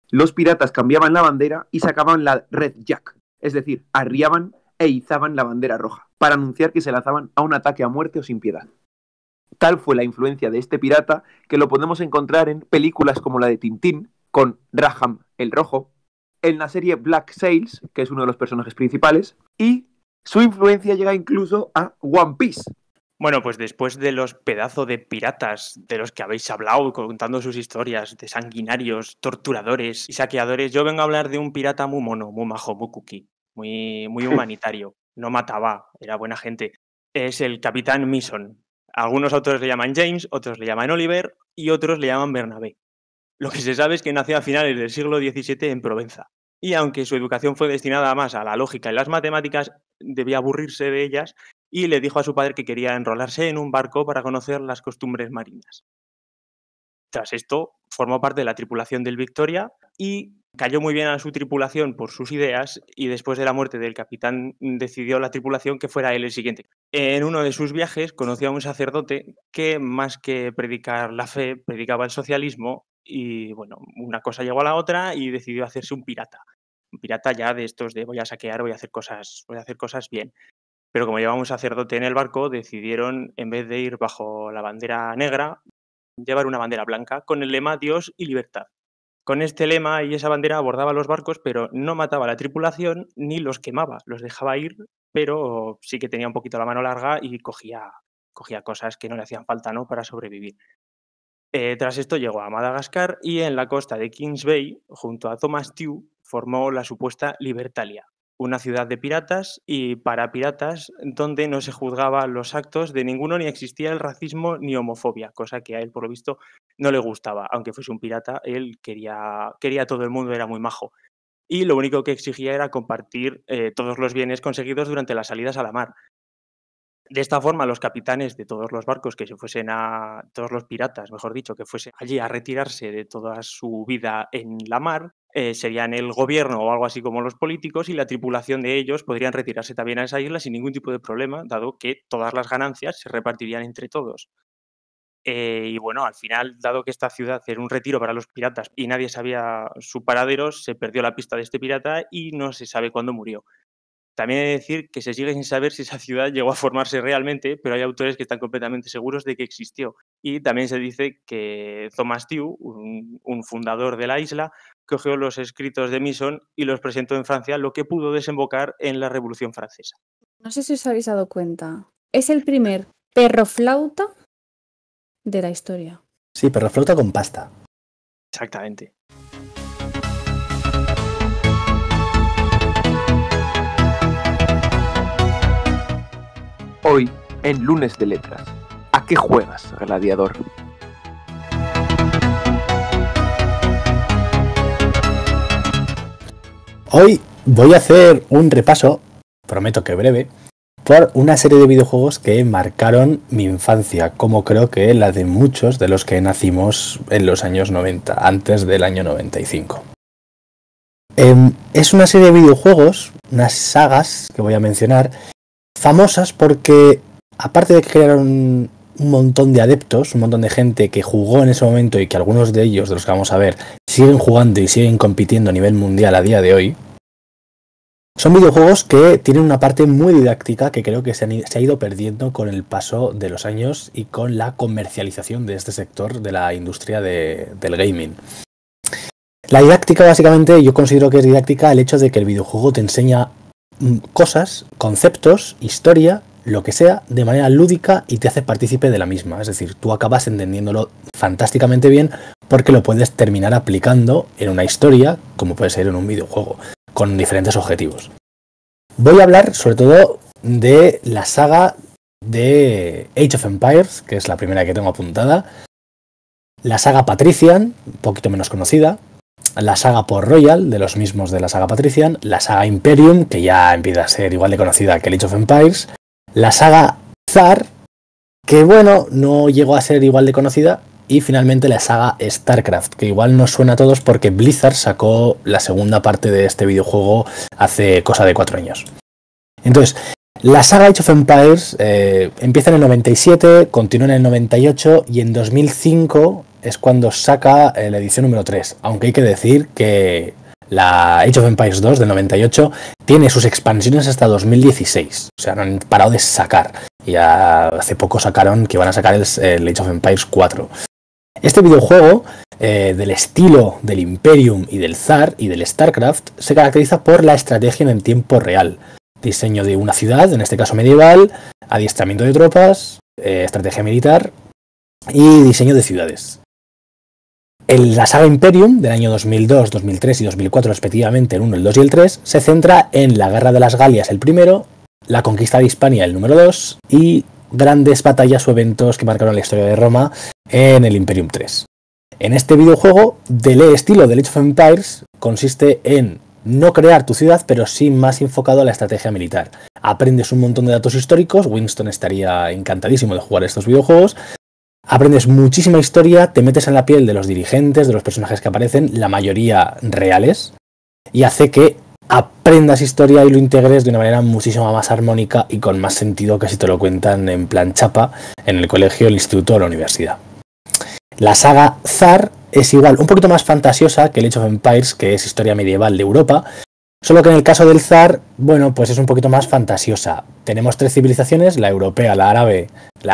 los piratas cambiaban la bandera y sacaban la Red Jack, es decir, arriaban e izaban la bandera roja, para anunciar que se lanzaban a un ataque a muerte o sin piedad. Tal fue la influencia de este pirata que lo podemos encontrar en películas como la de Tintín, con Raham el Rojo, en la serie Black Sails, que es uno de los personajes principales, y su influencia llega incluso a One Piece. Bueno, pues después de los pedazos de piratas de los que habéis hablado, contando sus historias de sanguinarios, torturadores y saqueadores, yo vengo a hablar de un pirata muy mono, muy majo, muy cookie, muy humanitario. No mataba, era buena gente. Es el Capitán Mason. Algunos autores le llaman James, otros le llaman Oliver y otros le llaman Bernabé. Lo que se sabe es que nació a finales del siglo XVII en Provenza. Y aunque su educación fue destinada más a la lógica y las matemáticas, debía aburrirse de ellas y le dijo a su padre que quería enrolarse en un barco para conocer las costumbres marinas. Tras esto, formó parte de la tripulación del Victoria y cayó muy bien a su tripulación por sus ideas, y después de la muerte del capitán decidió la tripulación que fuera él el siguiente. En uno de sus viajes conoció a un sacerdote que, más que predicar la fe, predicaba el socialismo, y bueno, una cosa llegó a la otra y decidió hacerse un pirata. Un pirata ya de estos de voy a saquear, voy a hacer cosas bien. Pero como llevaba un sacerdote en el barco, decidieron, en vez de ir bajo la bandera negra, llevar una bandera blanca con el lema Dios y libertad. Con este lema y esa bandera abordaba los barcos, pero no mataba a la tripulación ni los quemaba, los dejaba ir, pero sí que tenía un poquito la mano larga y cogía cosas que no le hacían falta, ¿no?, para sobrevivir. Tras esto llegó a Madagascar y en la costa de Kings Bay, junto a Thomas Tew, formó la supuesta Libertalia, una ciudad de piratas y para piratas donde no se juzgaban los actos de ninguno ni existía el racismo ni homofobia, cosa que a él, por lo visto, no le gustaba. Aunque fuese un pirata, él quería a todo el mundo, era muy majo. Y lo único que exigía era compartir todos los bienes conseguidos durante las salidas a la mar. De esta forma, los capitanes de todos los barcos que se fuesen todos los piratas, mejor dicho, que fuesen allí a retirarse de toda su vida en la mar, serían el gobierno o algo así como los políticos, y la tripulación de ellos podrían retirarse también a esa isla sin ningún tipo de problema, dado que todas las ganancias se repartirían entre todos. Y bueno, al final, dado que esta ciudad era un retiro para los piratas y nadie sabía su paradero, se perdió la pista de este pirata y no se sabe cuándo murió. También he de decir que se sigue sin saber si esa ciudad llegó a formarse realmente, pero hay autores que están completamente seguros de que existió. Y también se dice que Thomas Tew, un fundador de la isla, cogió los escritos de Mason y los presentó en Francia, lo que pudo desembocar en la Revolución Francesa. No sé si os habéis dado cuenta. Es el primer perroflauta de la historia. Sí, perroflauta con pasta. Exactamente. Hoy, en Lunes de Letras, ¿a qué juegas, gladiador? Hoy voy a hacer un repaso, prometo que breve, por una serie de videojuegos que marcaron mi infancia, como creo que la de muchos de los que nacimos en los años 90, antes del año 95. Es una serie de videojuegos, unas sagas que voy a mencionar, famosas porque, aparte de que crearon un montón de adeptos, un montón de gente que jugó en ese momento y que algunos de ellos, de los que vamos a ver, siguen jugando y siguen compitiendo a nivel mundial a día de hoy, son videojuegos que tienen una parte muy didáctica que creo que se ha ido perdiendo con el paso de los años y con la comercialización de este sector de la industria del gaming. La didáctica, básicamente, yo considero que es didáctica el hecho de que el videojuego te enseña cosas, conceptos, historia, lo que sea, de manera lúdica y te hace partícipe de la misma. Es decir, tú acabas entendiéndolo fantásticamente bien porque lo puedes terminar aplicando en una historia, como puede ser en un videojuego, con diferentes objetivos. Voy a hablar sobre todo de la saga de Age of Empires, que es la primera que tengo apuntada, la saga Patrician, un poquito menos conocida, la saga Port Royal, de los mismos de la saga Patrician, la saga Imperium, que ya empieza a ser igual de conocida que el Age of Empires, la saga Tsar, que bueno, no llegó a ser igual de conocida, y finalmente la saga StarCraft, que igual nos suena a todos porque Blizzard sacó la segunda parte de este videojuego hace cosa de 4 años. Entonces, la saga Age of Empires empieza en el 97, continúa en el 98 y en 2005 es cuando saca la edición número 3, aunque hay que decir que la Age of Empires 2 del 98 tiene sus expansiones hasta 2016, o sea, no han parado de sacar. Y hace poco sacaron que van a sacar el Age of Empires 4. Este videojuego, del estilo del Imperium y del Tsar y del StarCraft, se caracteriza por la estrategia en tiempo real. Diseño de una ciudad, en este caso medieval, adiestramiento de tropas, estrategia militar y diseño de ciudades. En la saga Imperium, del año 2002, 2003 y 2004 respectivamente, el 1, el 2 y el 3, se centra en la Guerra de las Galias, el primero, la conquista de Hispania, el número 2, y grandes batallas o eventos que marcaron la historia de Roma en el Imperium 3. En este videojuego, del estilo del Age of Empires, consiste en no crear tu ciudad, pero sí más enfocado a la estrategia militar. Aprendes un montón de datos históricos, Winston estaría encantadísimo de jugar estos videojuegos. Aprendes muchísima historia, te metes en la piel de los dirigentes, de los personajes que aparecen, la mayoría reales, y hace que aprendas historia y lo integres de una manera muchísimo más armónica y con más sentido que si te lo cuentan en plan chapa en el colegio, el instituto o la universidad. La saga Tsar es igual, un poquito más fantasiosa que el Age of Empires, que es historia medieval de Europa, solo que en el caso del Tsar, bueno, pues es un poquito más fantasiosa. Tenemos 3 civilizaciones, la europea, la árabe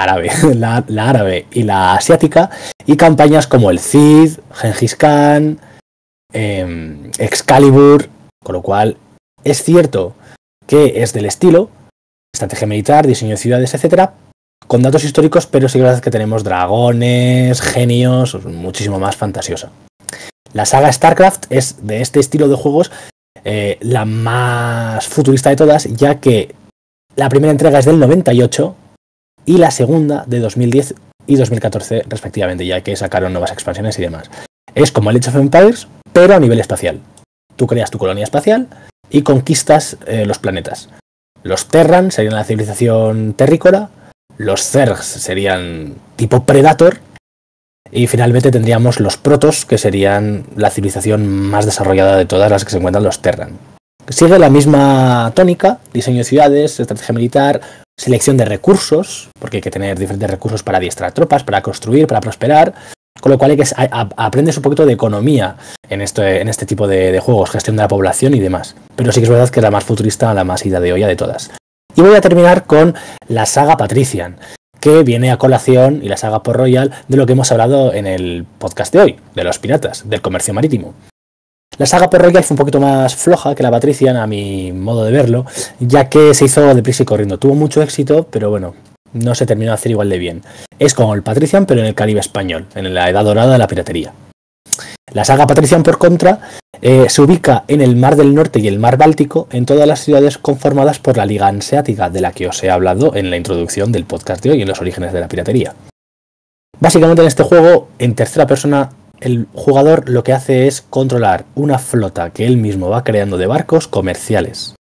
y la asiática, y campañas como el Cid, Gengis Khan, Excalibur, con lo cual es cierto que es del estilo, estrategia militar, diseño de ciudades, etcétera, con datos históricos, pero sí que es verdad que tenemos dragones, genios, muchísimo más fantasiosa. La saga StarCraft es de este estilo de juegos la más futurista de todas, ya que la primera entrega es del 98 y la segunda de 2010 y 2014 respectivamente, ya que sacaron nuevas expansiones y demás. Es como el Age of Empires, pero a nivel espacial. Tú creas tu colonia espacial y conquistas los planetas. Los Terran serían la civilización terrícola, los Zergs serían tipo Predator, y finalmente tendríamos los Protoss, que serían la civilización más desarrollada de todas las que se encuentran los Terran. Sigue la misma tónica, diseño de ciudades, estrategia militar, selección de recursos, porque hay que tener diferentes recursos para adiestrar tropas, para construir, para prosperar, con lo cual aprendes un poquito de economía en este tipo de juegos, gestión de la población y demás. Pero sí que es verdad que es la más futurista, la más ida de olla de todas. Y voy a terminar con la saga Patrician, que viene a colación, y la saga Port Royal, de lo que hemos hablado en el podcast de hoy, de los piratas, del comercio marítimo. La saga Port Royal fue un poquito más floja que la Patrician, a mi modo de verlo, ya que se hizo deprisa y corriendo. Tuvo mucho éxito, pero bueno, no se terminó de hacer igual de bien. Es como el Patrician, pero en el Caribe español, en la edad dorada de la piratería. La saga Patrician, por contra, se ubica en el Mar del Norte y el Mar Báltico, en todas las ciudades conformadas por la Liga Hanseática, de la que os he hablado en la introducción del podcast de hoy, en los orígenes de la piratería. Básicamente en este juego, en tercera persona, el jugador lo que hace es controlar una flota que él mismo va creando de barcos comerciantes.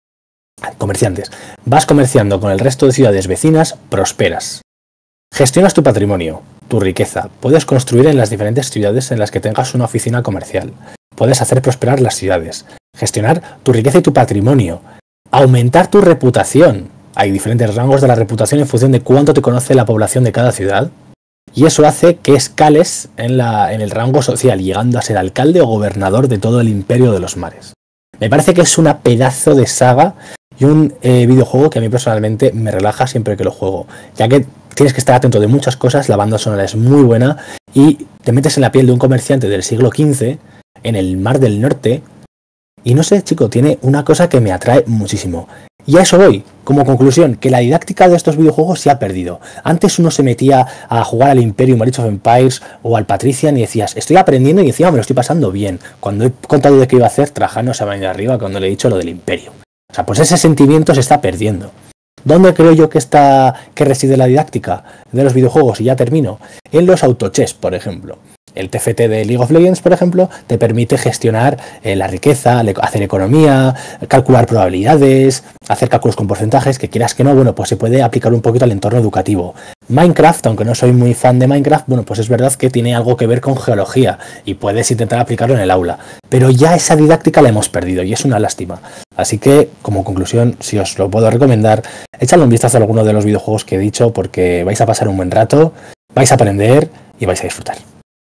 Vas comerciando con el resto de ciudades vecinas, prosperas. Gestionas tu patrimonio, tu riqueza. Puedes construir en las diferentes ciudades en las que tengas una oficina comercial. Puedes hacer prosperar las ciudades. Gestionar tu riqueza y tu patrimonio. Aumentar tu reputación. Hay diferentes rangos de la reputación en función de cuánto te conoce la población de cada ciudad. Y eso hace que escales en el rango social, llegando a ser alcalde o gobernador de todo el imperio de los mares. Me parece que es una pedazo de saga y un videojuego que a mí personalmente me relaja siempre que lo juego, ya que tienes que estar atento de muchas cosas, la banda sonora es muy buena y te metes en la piel de un comerciante del siglo XV en el Mar del Norte y no sé, chico, tiene una cosa que me atrae muchísimo. Y a eso voy, como conclusión, que la didáctica de estos videojuegos se ha perdido. Antes uno se metía a jugar al Imperium, Age of Empires o al Patrician y decías, estoy aprendiendo y encima me lo estoy pasando bien. Cuando he contado de qué iba a hacer, Trajano se ha venido arriba cuando le he dicho lo del Imperium. O sea, pues ese sentimiento se está perdiendo. ¿Dónde creo yo que reside la didáctica de los videojuegos? Y ya termino. En los autochess, por ejemplo. El TFT de League of Legends, por ejemplo, te permite gestionar la riqueza, hacer economía, calcular probabilidades, hacer cálculos con porcentajes, que quieras que no, bueno, pues se puede aplicar un poquito al entorno educativo. Minecraft, aunque no soy muy fan de Minecraft, bueno, pues es verdad que tiene algo que ver con geología y puedes intentar aplicarlo en el aula. Pero ya esa didáctica la hemos perdido y es una lástima. Así que, como conclusión, si os lo puedo recomendar, echadle un vistazo a alguno de los videojuegos que he dicho porque vais a pasar un buen rato, vais a aprender y vais a disfrutar.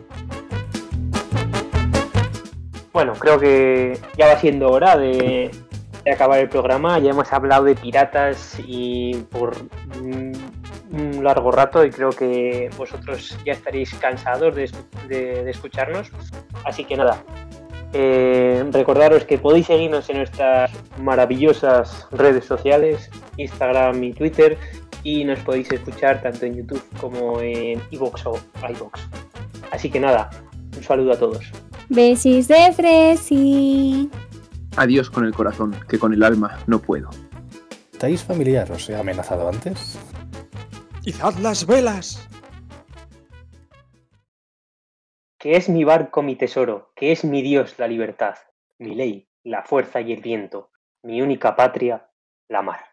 Bueno, creo que ya va siendo hora de acabar el programa. Ya hemos hablado de piratas y por un largo rato, y creo que vosotros ya estaréis cansados de escucharnos. Así que nada, recordaros que podéis seguirnos en nuestras maravillosas redes sociales, Instagram y Twitter, y nos podéis escuchar tanto en YouTube como en iVoox o iVoox. Así que nada, un saludo a todos. Besis de Fresi. Adiós con el corazón, que con el alma no puedo. ¿Estáis familiar? ¿Os he amenazado antes? ¡Izad las velas! Que es mi barco mi tesoro, que es mi Dios la libertad, mi ley, la fuerza y el viento, mi única patria, la mar.